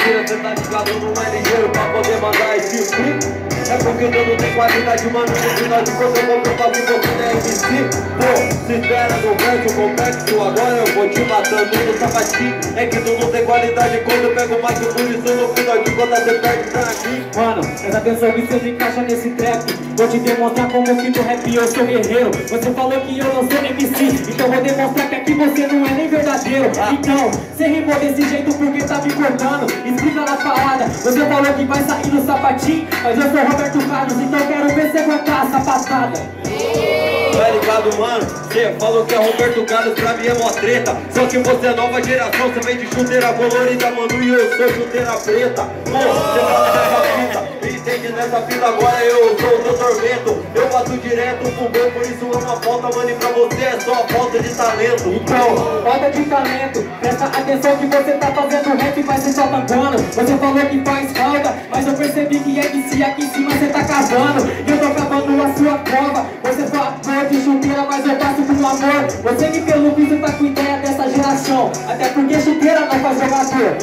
mentira, cê tá ligado, não é ligeiro pra poder mandar esse free. É porque eu não tenho qualidade, mano, no final de contas eu vou provar que você não é MC. Pô, se espera no verso complexo, agora eu vou te matando no sapatinho. É que tu não tem qualidade, quando eu pego mais por isso no final de contas você perde pra mim. Mano, presta atenção que você encaixa nesse trap. Vou te demonstrar como que no rap eu sou guerreiro. Você falou que eu não sou MC, então vou demonstrar que aqui você não é nem verdadeiro. Então, você rimou desse jeito porque tá me cortando. Explica na parada, você falou que vai sair no sapatinho, mas eu sou Roberto Carlos, então quero ver você aguentar a sapatada. Tá ligado, mano? Cê falou que é Roberto Carlos, pra mim é mó treta. Só que você é nova geração, cê vem de chuteira colorida, mano, e eu sou chuteira preta. Pô, cê tá nessa fita, entende nessa fita, agora eu sou o teu tormento. Eu bato direto pro gol, por isso é uma falta, mano, e pra você é só falta de talento. Então, falta de talento, presta atenção que você tá fazendo rap, mas você só tancando. Você falou que faz falta, mas eu percebi que é que se aqui em cima você tá cavando. E eu tô acabando a sua prova. Você fala de chuteira, mas eu passo com amor. Você que pelo visto tá com ideia dessa geração, até porque chuteira não faz jogador.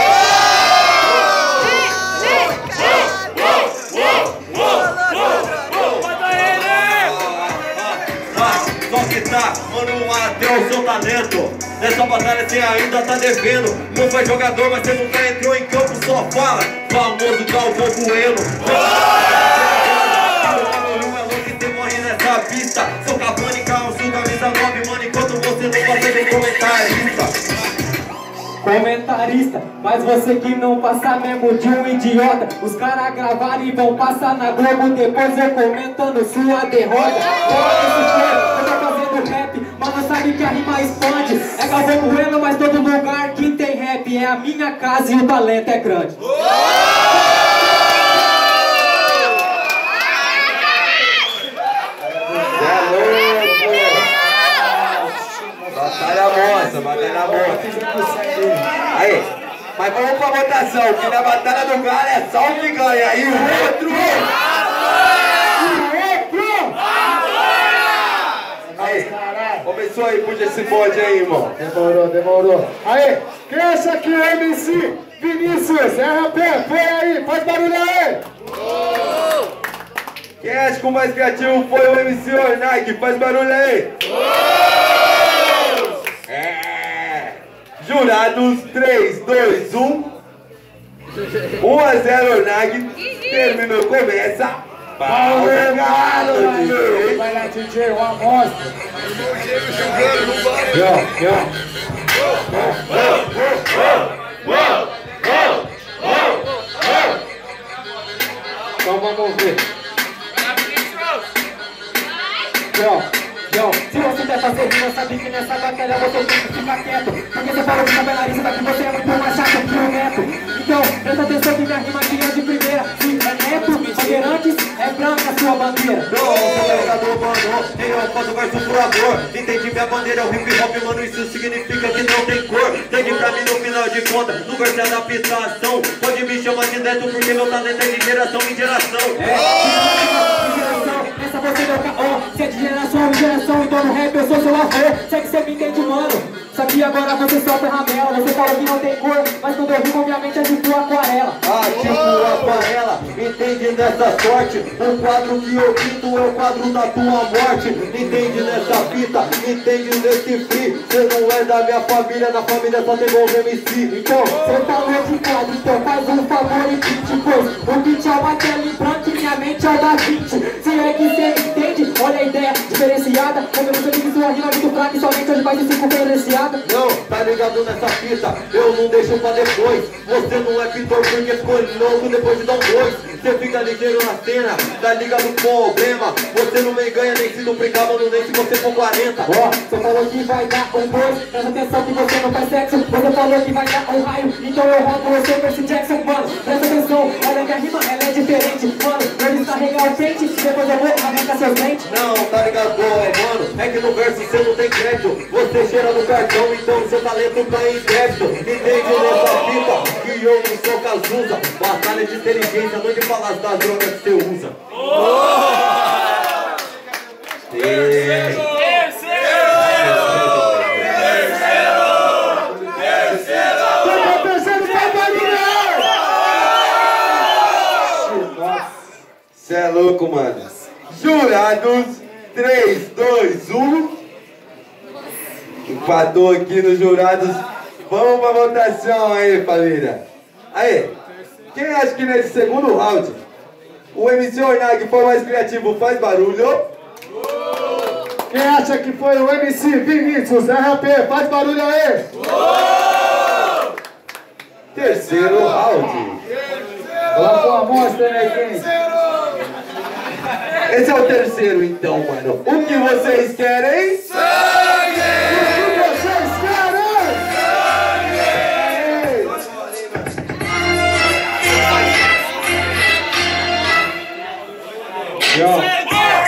Só que tá, mano, até o seu talento. Nessa batalha você ainda tá devendo. Não foi jogador, mas você nunca entrou em campo, só fala. Famoso Galvão Bueno. Nessa pista, sou Cavani, calço, camisa 9, mano, enquanto você não passa de comentarista. Comentarista, mas você que não passa mesmo de um idiota. Os caras gravaram e vão passar na Globo, depois eu comentando sua derrota. Eu tô fazendo rap, mas não sabe que a rima expande. É Galvão Bueno, mas todo lugar que tem rap é a minha casa e o talento é grande. Batalha moça. Aí, mas vamos pra votação, que na batalha do cara é só um que ganha. E o outro... Aí, começou aí, puxa esse bode aí, irmão. Demorou. Aí, quem acha que o MC Vinícius é rapé? Põe aí, faz barulho aí. Quem acha que o mais criativo foi o MC Ornag? Faz barulho aí. Jurados, 3, 2, 1. 1 a 0 Ornag. Terminou, começa. Pau Galo, vai lá, DJ, uma amostra. Então vamos ver. Se você quer fazer rima, sabe que nessa batalha você tem que ficar quieto. Porque você falou que tá bailarista, que você é muito mais chato que o Neto. Então, presta atenção que minha rima aqui é de primeira. Se é Neto, bandeirantes, é branca a sua bandeira. Não, você é jogador, mano, eu faço verso voador. Entende minha bandeira, é o hip hop, mano, isso significa que não tem cor. Entende pra mim no final de contas, no verso é adaptação. Pode me chamar de Neto porque meu talento é de geração em geração. Essa você deu caô, se é de geração em geração, então no rap eu sou seu avô. Sei que você me entende, mano. Só que agora você solta ramela. Você fala que não tem cor, mas quando eu rimo, obviamente é de tua aquarela. Ah, tipo aquarela, entende nessa sorte. O quadro que eu pinto é o quadro da tua morte. Entende nessa fita, entende nesse free. Você não é da minha família, na família só tem bons MC. Então, você falou de quadro, então faz um favor e pinte, pois o beat é uma tela em branco e minha mente é o da 20. Se é que você entende, olha a ideia diferenciada. Quando você diz que sua rima é muito fraca e somente hoje vai ser diferenciada. Não, tá ligado nessa fita, eu não deixo pra depois. Você não é pintor porque ficou louco depois de dar um 2. Você fica ligeiro na cena, tá ligado com o problema. Você não me ganha nem se duplicar, mano, nem se você for 40. Ó, você falou que vai dar um 2, presta atenção que você não faz sexo. Você falou que vai dar um raio, então eu roubo você, Percy Jackson, mano. Presta atenção, olha minha rima, ela é diferente, mano. Eu descarregar o pente, depois eu vou arrancar seus dentes. Não, tá ligado, mano, é que no verso você não tem crédito. Você cheira no cartão, então seu talento tá em débito. Entende nessa fita que eu não sou Cazuza. Batalha de inteligência, não de falar das drogas que você usa. Cê é louco, mano. Jurados, 3, 2, 1. Empatou aqui nos jurados. Vamos pra votação aí, família. Aí, quem acha que nesse segundo round o MC Ornag foi mais criativo faz barulho? Quem acha que foi o MC Vinícius RP, faz barulho aí! Terceiro round. Vamos com a amostra, né, quem? Esse é o terceiro, então, mano. O que vocês querem? Sangue! O que vocês querem? Sangue!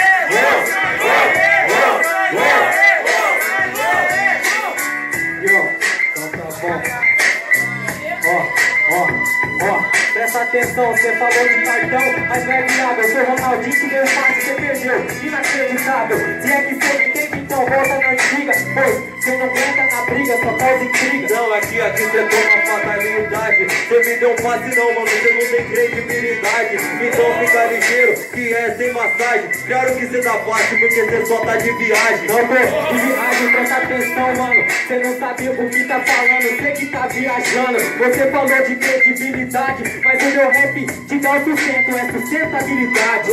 Presta atenção, você falou de cartão, mas não é viável. Eu sou Ronaldinho que deu passe, você perdeu. Inacreditável, se é que você entende, então volta na antiga. Pois você não aguenta na briga, só causa intriga. Não, aqui você toma fatalidade. Você me deu um passe não, mano, você não tem credibilidade. Então fica ligeiro, que é sem massagem. Claro que você dá passe porque você só tá de viagem. Não tô de viagem, presta atenção, mano. Você não sabe o que tá falando, você que tá viajando. Você falou de credibilidade, mas o meu rap te dá o sustento, é sustentabilidade.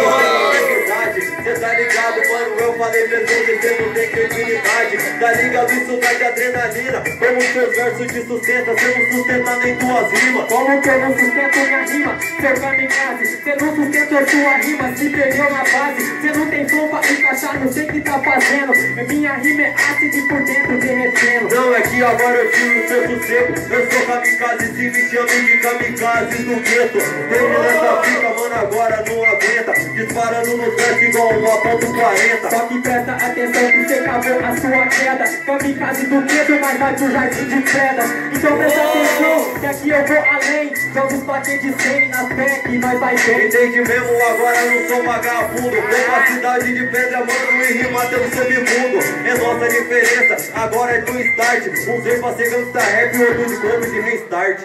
Cê tá ligado, mano, eu falei mesmo que você não tem credibilidade. Tá ligado, isso dá de adrenalina. Como seus versos te sustenta, cê não sustenta nem tuas rimas. Como que eu não sustento minha rima, seu kamikaze? Cê não sustenta sua rima, se perdeu na base. Cê não tem flow pra encaixar, não sei o que tá fazendo. Minha rima é ácido por dentro, derretendo. Não, é que agora eu tiro o seu sossego. Eu sou kamikaze, se me chamo de kamikaze do gueto. Termina essa fita, mano, agora não aguenta. Disparando no verso igual um motão do 40. Só que presta atenção que você cavou a sua queda. Kamikaze do gueto, mas vai pro jardim de pedras. Então presta atenção, que aqui eu vou além. Jogos plaquês de 100 nas PEC, nós vai bem. Entende mesmo, agora não sou vagabundo. Vou pra cidade de pedra, mano, e rima até no submundo. É nossa diferença, agora é do start. Um sei pra ser gangsta rap e outro de clube de restart.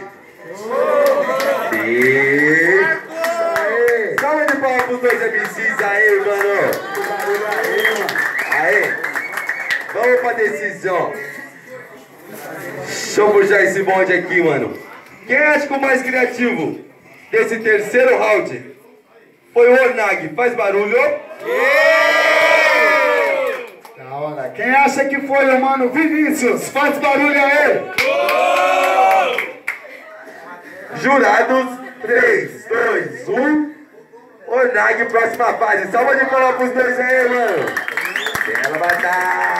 Salve de palmas pros dois MCs aí, mano. Aí, vamos pra decisão. Deixa eu puxar esse bonde aqui, mano. Quem acha que o mais criativo desse terceiro round foi o Ornag? Faz barulho. Da hora. Quem acha que foi o mano Vinícius? Faz barulho aí! Jurados, 3, 2, 1. Ornag, próxima fase. Salva de palmas pros dois aí, mano. Bela batalha.